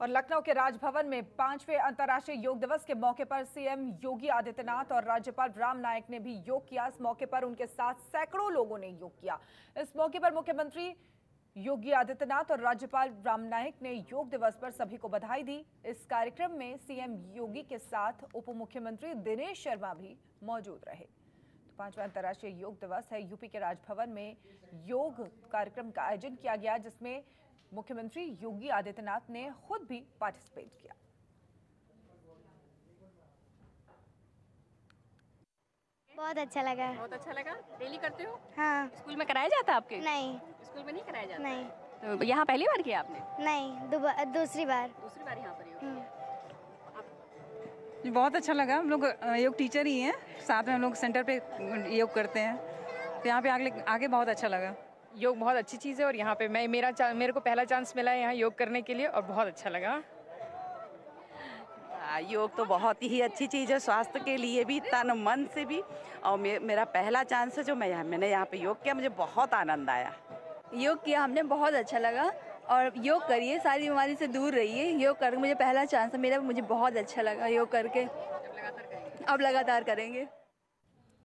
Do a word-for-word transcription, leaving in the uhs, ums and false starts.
और लखनऊ के राजभवन में पांचवें अंतर्राष्ट्रीय योग दिवस के मौके पर सीएम योगी आदित्यनाथ और राज्यपाल राम नाईक ने भी योग किया। इस मौके पर उनके साथ सैकड़ों लोगों ने योग किया। इस मौके पर मुख्यमंत्री योगी आदित्यनाथ और राज्यपाल राम नाईक ने योग दिवस पर सभी को बधाई दी। इस कार्यक्रम में सीएम योगी के साथ उप मुख्यमंत्री दिनेश शर्मा भी मौजूद रहे। तो पांचवा अंतर्राष्ट्रीय योग दिवस है। यूपी के राजभवन में योग कार्यक्रम का आयोजन किया गया, जिसमें मुख्यमंत्री योगी आदित्यनाथ ने खुद भी पार्टिसिपेट किया। बहुत अच्छा लगा। बहुत अच्छा लगा। डेली करते हो? हाँ। स्कूल में कराया जाता आपके? नहीं। स्कूल में नहीं कराया जाता? नहीं। तो यहाँ पहली बार किया आपने? नहीं, दूसरी बार। दूसरी बार यहाँ पर योग किया। बहुत अच्छा लगा। हम लोग योग टीचर ही हैं, साथ में हम लोग सेंटर पे योग करते हैं, तो यहाँ पे आगे आगे बहुत अच्छा लगा। योग बहुत अच्छी चीज़ है और यहाँ पे मैं मेरा मेरे को पहला चांस मिला है यहाँ योग करने के लिए और बहुत अच्छा लगा। योग तो बहुत ही अच्छी चीज़ है, स्वास्थ्य के लिए भी, तन मन से भी। और मे, मेरा पहला चांस है जो मैं यहाँ मैंने यहाँ पे योग किया, मुझे बहुत आनंद आया। योग किया हमने, बहुत अच्छा लगा। और योग करिए, सारी बीमारी से दूर रहिए। योग करके मुझे पहला चांस है मेरा, मुझे बहुत अच्छा लगा योग करके। अब लगातार करेंगे।